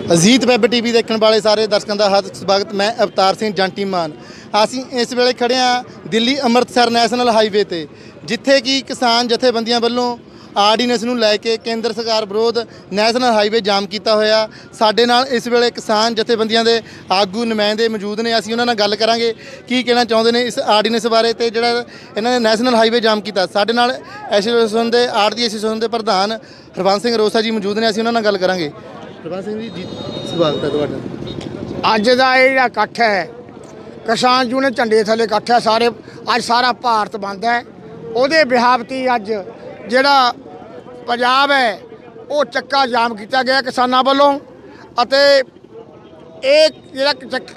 Ajit web TV देखने वाले सारे दर्शकों का हार्दिक स्वागत। मैं अवतार सिंह जंटी मान। असीं इस वेले खड़े हाँ दिल्ली अमृतसर नैशनल हाईवे ते, जिथे कि किसान जथेबंदियां वल्लों आर्डीनेंस नूं लैके केंद्र सरकार विरोध नैशनल हाईवे जाम किया होया। साडे नाल इस वेले किसान जथेबंदियां दे आगू नुमाइंदे मौजूद ने। असीं उन्हां नाल गल करांगे की कहना चाहुंदे ने इस आर्डीनेंस बारे ते जिहड़ा इन्हां ने नैशनल हाईवे जाम किया। साडे नाल एसोसीएशन दे आड़ती एसोसीएशन दे प्रधान हरबंस सिंह रोसा जी मौजूद ने। असीं उन्हां नाल गल करांगे। हरबंस सिंह जी स्वागत है तुहाडा। अज का यह इकट्ठ है किसान यूनियन झंडे थले इकट्ठ है सारे। अज सारा भारत बंद है। उहदे बिहावती अज जिहड़ा पंजाब है वो चक्का जाम किया गया किसानों वालों। एक जिहड़ा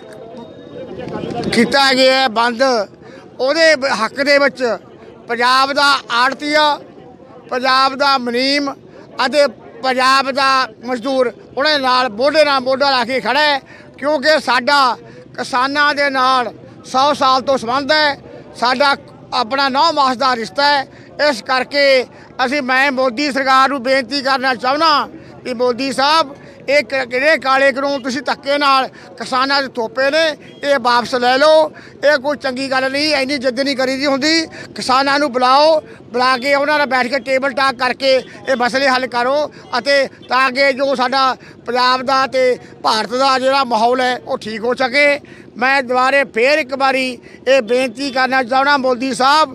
किया गया है बंद उहदे हक दे विच पंजाब दा आड़तीआ, पंजाब दा मुनीम अते पंजाब दा मजदूर उन्हें नाल मोढे नाल मोढा ला के खड़ा है, क्योंकि साडा किसानां दे नाल 100 साल तो संबंध है। साडा अपना 9 मास का रिश्ता है। इस करके असी मैं मोदी सरकार नूं बेनती करना चाहुंदा कि मोदी साहब ये किहड़े काले कानून तुसीं धक्के नाल किसानां दे थोपे ने, ये वापस ले लो। ये कोई चंगी गल नहीं, इन्नी जिद्द नहीं करी दी हुंदी। किसानां नूं बुलाओ, बुला के उन्हां नाल बैठ के टेबल टाक करके ये मसले हल करो अते ताकि जो साडा पंजाब दा ते भारत दा जिहड़ा माहौल है वो ठीक हो सके। मैं दुबारे फिर एक बारी ये बेनती करना चाहना मोदी साहब,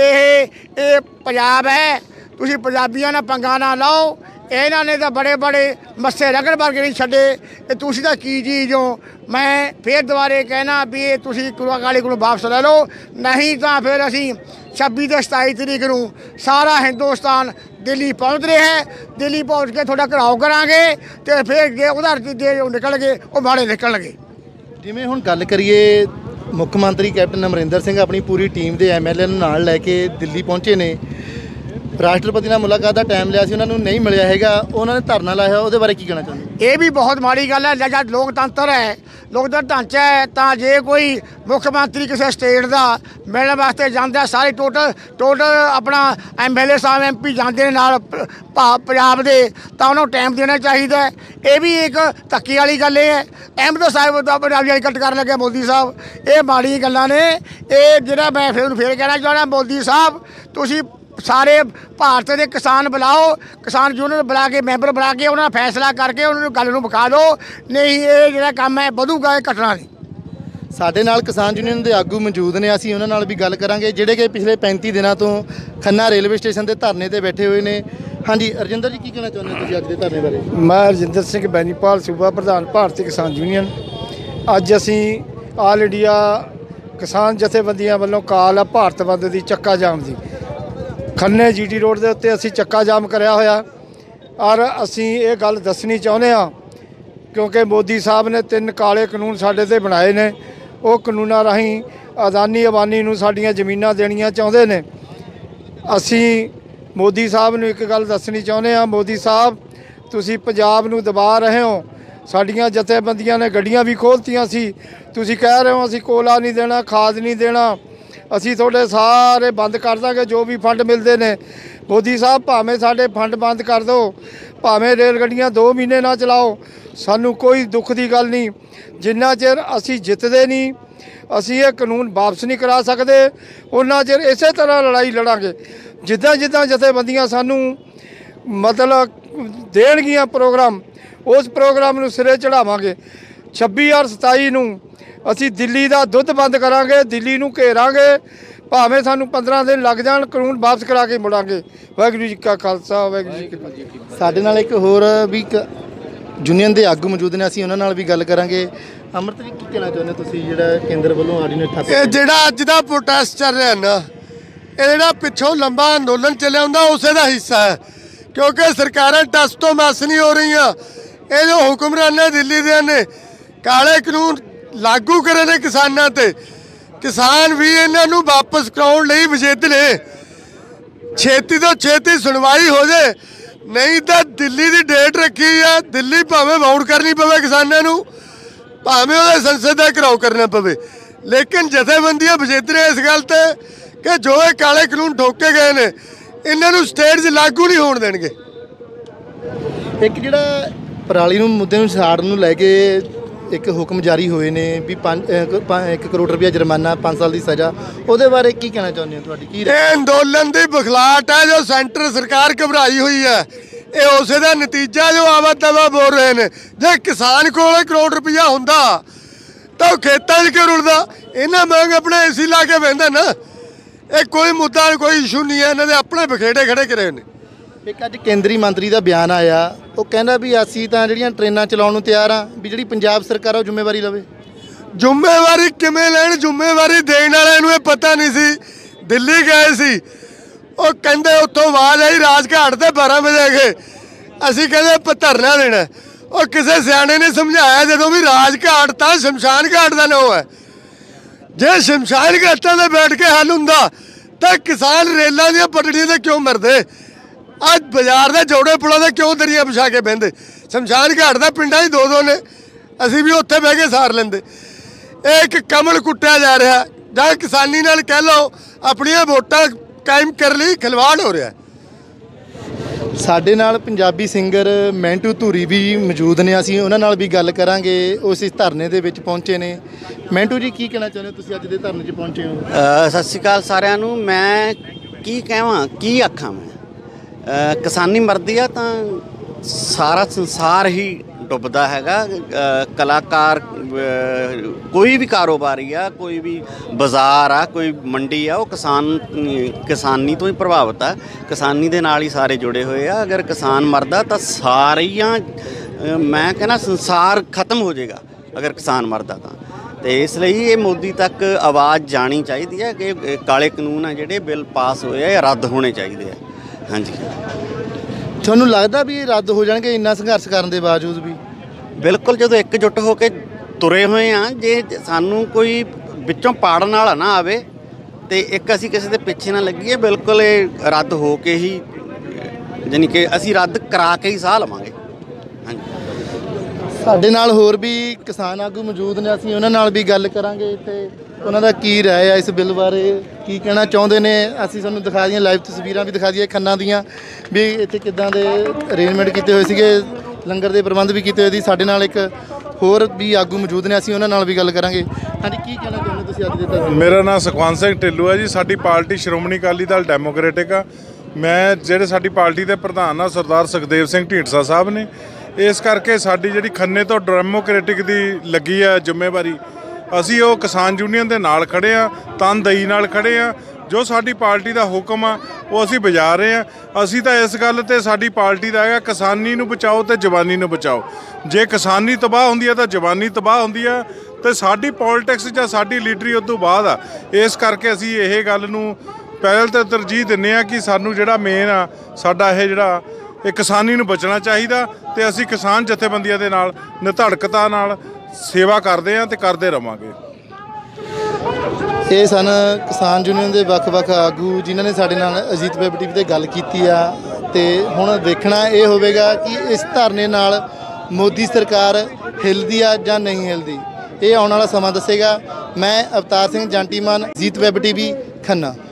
ये पंजाब है, तुसीं पंजाबियां नाल पंगा ना लाओ। इन्हां ने तो बड़े बड़े मस्से रगड़ वर्गे नहीं छड्डे, तुसीं तां की चीज़ हो। मैं फिर दोबारे कहना भी ये तुसीं काले कानून वापस ले लो, नहीं तो फिर असीं 26 ते 27 तरीक नूं सारा हिंदुस्तान दिल्ली पहुँच रहे हैं। दिल्ली पहुँच के थोड़ा घिराव करांगे तो फिर जे उधर जे निकल गए वो माड़े निकल गए। जिवें हुण गल करिए मुख्य मंत्री कैप्टन अमरिंदर सिंह अपनी पूरी टीम के MLA नूं नाल लैके दिल्ली पहुँचे ने। राष्ट्रपति नाल मुलाकात का टाइम लिया सी, उन्होंने नहीं मिलिया हैगा, उन्होंने धरना लाया, उहदे बारे की कहना चाहुंदे? ये भी बहुत माड़ी गल है। जब लोकतंत्र है, लोकतंत्र ढांचा है, तो जे कोई मुख्यमंत्री किसी स्टेट का मिलने वास्ते जाता, सारे टोटल अपना MLA साहब MP जाते नाल पंजाब दे, तो उन्होंने टाइम देना चाहिए। ये भी एक धक्के वाली गल है। अहमद साहब पंजाबी कट कर लगे मोदी साहब, ये माड़ी गल्लां ने। ये जिहड़ा मैं फिर कहना चाहना मोदी साहब, तुसीं सारे भारत के किसान बुलाओ, किसान यूनियन बुला के मैंबर बुला के उन्होंने फैसला करके उन्होंने गल नूं विखा दो, नहीं ये जिहड़ा काम है वधूगा, घटना नहीं। साडे नाल किसान यूनियन के आगू मौजूद ने, असीं उन्हां नाल भी गल करांगे जिहड़े कि पिछले 35 दिनों तो खन्ना रेलवे स्टेशन के धरने ते बैठे हुए ने। हाँ जी रजिंदर जी, की कहना चाहुंदे तुसीं अज दे धरने बारे? मैं रजिंदर सिंह बैनीपाल, सूबा प्रधान भारतीय किसान यूनियन। अज असीं आल इंडिया किसान जथेबंदियां वल्लों काल आ भारत बंद की चक्का जाम की खन्ने GT रोड के उत्ते असीं चक्का जाम कराया होया। और असीं ये गल दसनी चाहुंदे हां क्योंकि मोदी साहब ने 3 काले कानून साडे ते बनाए ने। वो कानूनां राहीं अदानी अबानी नूं साडीआं ज़मीनां देणियां चाहुंदे ने। असीं मोदी साहब नूं एक गल दसनी चाहुंदे हां, मोदी साहब तुसीं पंजाब नूं दबा रहे हो। साडीआं जथेबंदियां ने गड्डियां भी खोलतियां सी, तुसीं कह रहे हो असीं कोला नहीं देना, खाद नहीं देना, असीं थोड़े सारे बंद कर देंगे जो भी फंड मिलते हैं। मोदी साहब भावें साडे फंड बंद कर दो, भावें रेलगड्डियां 2 महीने ना चलाओ, सानू कोई दुख की गल नहीं। जिन्ना चिर असीं जितदे नहीं, असीं ये कानून वापस नहीं करा सकते, उन्ना चिर इसे तरह लड़ाई लड़ांगे। जिद्दां जिद्दां जथेबंदियां सानू मतलब देणगियां प्रोग्राम, उस प्रोग्राम नूं सिरे चढ़ावांगे। 26 और 27 नूं असीं दिल्ली का दुध बंद करांगे, दिल्ली नूं घेरांगे, भावें सानू 15 दिन लग जाण, कानून वापस करा के मुड़ांगे। वाहिगुरू जी का खालसा, वाहिगुरू जी की फतेह। साडे नाल एक होर भी यूनीयन के आगू मौजूद ने, असीं उन्हां नाल भी गल करांगे। अमृत जी, की कहना चाहुंदे तुसीं जिहड़ा केंद्र वल्लों आर्डीनेंस ठप्प ये जिहड़ा अज दा प्रोटेस्ट चल रहा ना, ये जिहड़ा पिछों लंबा अंदोलन चलिया हुंदा उसे दा हिस्सा है, क्योंकि सरकारां टस तो मस नहीं हो रही। ये जो हुक्मरान ने दिल्ली दे ने काले कानून लागू करे ने किसानां ते, किसान भी इन्हां नूं वापस कराउण लई वचेत ने। छेती तो छेती सुनवाई हो जाए, नहीं तो दिल्ली की डेट रखी है, दिल्ली भावें बाउंड करनी पवे किसानों नूं, भावें उहदे संसद का घिराव करना पवे, लेकिन जथेबंदियां वचेत ने इस गल ते कि जो ये काले कानून ठोके गए ने इन्हां नूं स्टेट 'च लागू नहीं होण देणगे। एक जिहड़ा ਪਰਾਲੀ ਨੂੰ ਮੁੱਦੇ ਨੂੰ ਸਾੜਨ ਨੂੰ ਲੈ ਕੇ ਇੱਕ ਹੁਕਮ ਜਾਰੀ ਹੋਏ ਨੇ ਵੀ 1 ਕਰੋੜ ਰੁਪਇਆ ਜੁਰਮਾਨਾ 5 ਸਾਲ ਦੀ ਸਜ਼ਾ, ਉਹਦੇ ਬਾਰੇ ਕੀ ਕਹਿਣਾ ਚਾਹੁੰਦੇ ਹੋ? ਤੁਹਾਡੀ ਕੀ ਇਹ ਅੰਦੋਲਨ ਦੀ ਬਖਲਾਟ ਹੈ ਜੋ ਸੈਂਟਰ ਸਰਕਾਰ ਘਬਰਾਈ ਹੋਈ ਹੈ। ਇਹ ਉਸੇ ਦਾ ਨਤੀਜਾ ਜੋ ਆਵਾ ਤਵਾ ਬੋਲ ਰਹੇ ਨੇ। ਜੇ ਕਿਸਾਨ ਕੋਲ 1 ਕਰੋੜ ਰੁਪਇਆ ਹੁੰਦਾ ਤਾਂ ਉਹ ਖੇਤਾਂ 'ਚ ਕਿਉਂ ਰੁਲਦਾ? ਇਹਨਾਂ ਮੰਗ ਆਪਣੇ ਏਸੀ ਲਾ ਕੇ ਬਹਿੰਦਾ ਨਾ। ਇਹ ਕੋਈ ਮੁੱਦਾ ਕੋਈ ਇਸ਼ੂ ਨਹੀਂ ਹੈ, ਇਹਨਾਂ ਦੇ ਆਪਣੇ ਬਖੇੜੇ ਖੜੇ ਕਰੇ ਨੇ। ਇੱਕ ਅੱਜ ਕੇਂਦਰੀ ਮੰਤਰੀ ਦਾ ਬਿਆਨ ਆਇਆ, ਉਹ ਕਹਿੰਦਾ ਵੀ ਅਸੀਂ ਤਾਂ ਜਿਹੜੀਆਂ ਟ੍ਰੇਨਾਂ ਚਲਾਉਣ ਨੂੰ ਤਿਆਰ ਆ, ਵੀ ਜਿਹੜੀ ਪੰਜਾਬ ਸਰਕਾਰ ਉਹ ਜ਼ਿੰਮੇਵਾਰੀ ਲਵੇ। ਜ਼ਿੰਮੇਵਾਰੀ ਕਿਵੇਂ ਲੈਣ? ਜ਼ਿੰਮੇਵਾਰੀ ਦੇਣ ਵਾਲਿਆਂ ਨੂੰ ਇਹ ਪਤਾ ਨਹੀਂ ਸੀ। ਦਿੱਲੀ ਗਏ ਸੀ, ਉਹ ਕਹਿੰਦੇ ਉੱਥੋਂ ਆਵਾਜ਼ ਆਈ ਰਾਜਘਾਟ ਤੇ 12 ਵਜੇ ਗਏ, ਅਸੀਂ ਕਹਿੰਦੇ ਧਰਨਾ ਦੇਣਾ। ਉਹ ਕਿਸੇ ਸਿਆਣੇ ਨੇ ਸਮਝਾਇਆ ਜਦੋਂ ਵੀ ਰਾਜਘਾਟ ਤਾਂ ਸ਼ਮਸ਼ਾਨ ਘਾਟ ਦਾ ਨਾਂ ਹੈ। ਜੇ ਸ਼ਮਸ਼ਾਨ ਘਾਟਾਂ 'ਤੇ ਬੈਠ ਕੇ ਹੱਲ ਹੁੰਦਾ ਤਾਂ ਕਿਸਾਨ ਰੇਲਾਂ ਦੀਆਂ ਪਟੜੀਆਂ 'ਤੇ ਕਿਉਂ ਮਰਦੇ? ਅੱਜ ਬਾਜ਼ਾਰ ਦੇ ਜੋੜੇ ਪੁਲਾਂ 'ਤੇ ਕਿਉਂ ਦਰੀਆਂ ਵਿਛਾ ਕੇ ਬਹਿੰਦੇ? ਸ਼ਮਸ਼ਾਨ ਘਾਟ ਦਾ ਪਿੰਡਾਂ 'ਚ 2-2 ਨੇ, ਅਸੀਂ ਵੀ ਉੱਥੇ ਬਹਿ ਕੇ ਸਾਰ ਲੈਂਦੇ। ਇਹ ਇੱਕ ਕਮਲ ਕੁੱਟਿਆ ਜਾ ਰਿਹਾ, ਜਾਂ ਕਿਸਾਨੀ ਨਾਲ ਕਹਿ ਲਓ ਆਪਣੀਆਂ ਵੋਟਾਂ ਕਾਇਮ ਕਰ ਲਈ ਖਿਲਵਾੜ ਹੋ ਰਿਹਾ। ਸਾਡੇ ਨਾਲ ਪੰਜਾਬੀ ਸਿੰਗਰ ਮੈਂਟੂ ਧੂਰੀ ਵੀ ਮੌਜੂਦ ਨੇ, ਅਸੀਂ ਉਹਨਾਂ ਨਾਲ ਵੀ ਗੱਲ ਕਰਾਂਗੇ। ਉਸ ਇਸ ਧਰਨੇ ਦੇ ਵਿੱਚ ਪਹੁੰਚੇ ਨੇ। ਮੈਂਟੂ ਜੀ, ਕੀ ਕਹਿਣਾ ਚਾਹੁੰਦੇ ਹੋ? ਤੁਸੀਂ ਅੱਜ ਦੇ ਧਰਨੇ 'ਚ ਪਹੁੰਚੇ ਹੋ। ਸਤਿ ਸ਼੍ਰੀ ਅਕਾਲ ਸਾਰਿਆਂ ਨੂੰ। ਮੈਂ ਕੀ ਕਹਾਂ, ਕੀ ਆਖਾਂ ਮੈਂ? ਕਿਸਾਨੀ ਮਰਦੀ ਆ ਤਾਂ ਸਾਰਾ ਸੰਸਾਰ ਹੀ ਡੁੱਬਦਾ ਹੈਗਾ। ਕਲਾਕਾਰ, ਕੋਈ ਵੀ ਕਾਰੋਬਾਰੀ ਆ, ਕੋਈ ਵੀ ਬਾਜ਼ਾਰ ਆ, ਕੋਈ ਮੰਡੀ ਆ, ਉਹ ਕਿਸਾਨੀ ਤੋਂ ਹੀ ਪ੍ਰਭਾਵਿਤ ਆ। ਕਿਸਾਨੀ ਦੇ ਨਾਲ ਹੀ ਸਾਰੇ ਜੁੜੇ ਹੋਏ ਆ। ਅਗਰ ਕਿਸਾਨ ਮਰਦਾ ਤਾਂ ਸਾਰੀਆਂ, ਮੈਂ ਕਹਿੰਦਾ ਸੰਸਾਰ ਖਤਮ ਹੋ ਜਾਏਗਾ ਅਗਰ ਕਿਸਾਨ ਮਰਦਾ ਤਾਂ। ਤੇ ਇਸ ਲਈ ਇਹ ਮੋਦੀ ਤੱਕ ਆਵਾਜ਼ ਜਾਣੀ ਚਾਹੀਦੀ ਹੈ ਕਿ ਕਾਲੇ ਕਾਨੂੰਨ ਆ ਜਿਹੜੇ ਬਿੱਲ ਪਾਸ ਹੋਏ ਆ ਇਹ ਰੱਦ ਹੋਣੇ ਚਾਹੀਦੇ ਆ। ਹਾਂਜੀ, ਤੁਹਾਨੂੰ ਲੱਗਦਾ ਵੀ ਇਹ ਰੱਦ ਹੋ ਜਾਣਗੇ ਇੰਨਾ ਸੰਘਰਸ਼ ਕਰਨ ਦੇ ਬਾਵਜੂਦ ਵੀ? ਬਿਲਕੁਲ, ਜਦੋਂ ਇਕਜੁੱਟ ਹੋ ਕੇ ਤੁਰੇ ਹੋਏ ਆ। ਜੇ ਸਾਨੂੰ ਕੋਈ ਵਿੱਚੋਂ ਪਾੜਨ ਵਾਲਾ ਨਾ ਆਵੇ ਤੇ ਇੱਕ ਅਸੀਂ ਕਿਸੇ ਦੇ ਪਿੱਛੇ ਨਾ ਲੱਗੀਏ, ਬਿਲਕੁਲ ਇਹ ਰੱਦ ਹੋ ਕੇ ਹੀ, ਯਾਨੀ ਕਿ ਅਸੀਂ ਰੱਦ ਕਰਾ ਕੇ ਹੀ ਸਾਹ ਲਵਾਂਗੇ। ਹਾਂਜੀ, ਸਾਡੇ ਨਾਲ ਹੋਰ ਵੀ ਕਿਸਾਨ ਆਗੂ ਮੌਜੂਦ ਨੇ, ਅਸੀਂ ਉਹਨਾਂ ਨਾਲ ਵੀ ਗੱਲ ਕਰਾਂਗੇ ਤੇ ਉਹਨਾਂ ਦਾ ਕੀ ਰਾਏ ਆ ਇਸ ਬਿੱਲ ਬਾਰੇ, ਕੀ ਕਹਿਣਾ ਚਾਹੁੰਦੇ ਨੇ। ਅਸੀਂ ਤੁਹਾਨੂੰ ਦਿਖਾ ਦਈਏ, ਲਾਈਵ ਤਸਵੀਰਾਂ ਵੀ ਦਿਖਾ ਦਈਏ ਖੰਨਾ ਦੀਆਂ, ਵੀ ਇੱਥੇ ਕਿੱਦਾਂ ਦੇ ਅਰੇਂਜਮੈਂਟ ਕੀਤੇ ਹੋਏ ਸੀਗੇ, ਲੰਗਰ ਦੇ ਪ੍ਰਬੰਧ ਵੀ ਕੀਤੇ ਹੋਏ ਸੀ। ਸਾਡੇ ਨਾਲ ਇੱਕ ਹੋਰ ਵੀ ਆਗੂ ਮੌਜੂਦ ਨੇ, ਅਸੀਂ ਉਹਨਾਂ ਨਾਲ ਵੀ ਗੱਲ ਕਰਾਂਗੇ। ਹਾਂਜੀ, ਕੀ ਕਹਿਣਾ ਚਾਹੁੰਦੇ ਤੁਸੀਂ ਅੱਜ ਦੇ ਧਰਨੇ? ਮੇਰਾ ਨਾਮ ਸੁਖਵੰਤ ਸਿੰਘ ਢਿੱਲੋਂ ਹੈ ਜੀ। ਸਾਡੀ ਪਾਰਟੀ ਸ਼੍ਰੋਮਣੀ ਅਕਾਲੀ ਦਲ ਡੈਮੋਕ੍ਰੈਟਿਕ ਆ। ਮੈਂ ਜਿਹੜੇ ਸਾਡੀ ਪਾਰਟੀ ਦੇ ਪ੍ਰਧਾਨ ਆ ਸਰਦਾਰ ਸੁਖਦੇਵ ਸਿੰਘ ਢੀਂਡਸਾ ਸਾਹਿਬ ਨੇ, ਇਸ ਕਰਕੇ ਸਾਡੀ ਜਿਹੜੀ ਖੰਨੇ ਤੋਂ ਡੈਮੋਕ੍ਰੈਟਿਕ ਦੀ ਲੱਗੀ ਆ ਜ਼ਿੰਮੇਵਾਰੀ, ਅਸੀਂ ਉਹ ਕਿਸਾਨ ਯੂਨੀਅਨ ਦੇ ਨਾਲ ਖੜ੍ਹੇ ਆ, ਤਨਦੇਹੀ ਨਾਲ ਖੜ੍ਹੇ ਆ। ਜੋ ਸਾਡੀ ਪਾਰਟੀ ਦਾ ਹੁਕਮ ਆ ਉਹ ਅਸੀਂ ਬਜਾ ਰਹੇ ਆ। ਅਸੀਂ ਤਾਂ ਇਸ ਗੱਲ ਤੇ ਸਾਡੀ ਪਾਰਟੀ ਦਾ ਹੈਗਾ, ਕਿਸਾਨੀ ਨੂੰ ਬਚਾਓ ਤੇ ਜਵਾਨੀ ਨੂੰ ਬਚਾਓ। ਜੇ ਕਿਸਾਨੀ ਤਬਾਹ ਹੁੰਦੀ ਆ ਤਾਂ ਜਵਾਨੀ ਤਬਾਹ ਹੁੰਦੀ ਆ, ਤੇ ਸਾਡੀ ਪੋਲਿਟਿਕਸ ਜਾਂ ਸਾਡੀ ਲੀਡਰੀ ਉਸ ਤੋਂ ਬਾਅਦ ਆ। ਇਸ ਕਰਕੇ ਅਸੀਂ ਇਹ ਗੱਲ ਨੂੰ ਪਹਿਲ ਤੇ ਤਰਜੀਹ ਦਿੰਦੇ ਆ ਕਿ ਸਾਨੂੰ ਜਿਹੜਾ ਮੇਨ ਆ ਸਾਡਾ ਇਹ ਕਿਸਾਨੀ ਨੂੰ ਬਚਣਾ ਚਾਹੀਦਾ, ਤੇ ਅਸੀਂ ਕਿਸਾਨ ਜਥੇਬੰਦੀਆਂ ਦੇ ਨਾਲ ਨਿਧੜਕਤਾ ਨਾਲ ਸੇਵਾ ਕਰਦੇ ਆ ਤੇ ਕਰਦੇ ਰਵਾਂਗੇ। ਇਹ ਸਨ ਕਿਸਾਨ ਯੂਨੀਅਨ ਦੇ ਵੱਖ-ਵੱਖ ਆਗੂ ਜਿਨ੍ਹਾਂ ਨੇ ਸਾਡੇ ਨਾਲ ਅਜੀਤ ਵੈਬ ਟੀਵੀ ਤੇ ਗੱਲ ਕੀਤੀ ਆ। ਤੇ ਹੁਣ ਦੇਖਣਾ ਇਹ ਹੋਵੇਗਾ ਕਿ ਇਸ ਧਰਨੇ ਨਾਲ ਮੋਦੀ ਸਰਕਾਰ ਹਿਲਦੀ ਆ ਜਾਂ ਨਹੀਂ ਹਿਲਦੀ। ਇਹ ਆਉਣ ਵਾਲਾ ਸਮਾਂ ਦੱਸੇਗਾ। ਮੈਂ ਅਵਤਾਰ ਸਿੰਘ ਜੰਟੀਮਾਨ, ਅਜੀਤ ਵੈਬ ਟੀਵੀ, ਖੰਨਾ।